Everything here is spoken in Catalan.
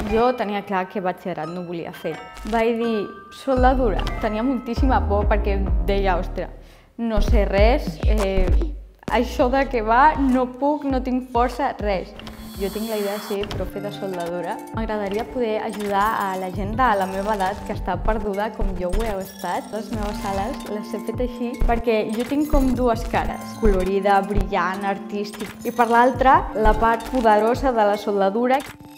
Jo tenia clar que batxillerat no volia fer. Vaig dir soldadura. Tenia moltíssima por perquè deia, ostres, no sé res, això de què va, no puc, no tinc força, res. Jo tinc la idea de ser profe de soldadura. M'agradaria poder ajudar a la gent de la meva edat que està perduda com jo ho he estat. Les meves ales les he fet així perquè jo tinc com dues cares, colorida, brillant, artístic, i per l'altra la part poderosa de la soldadura.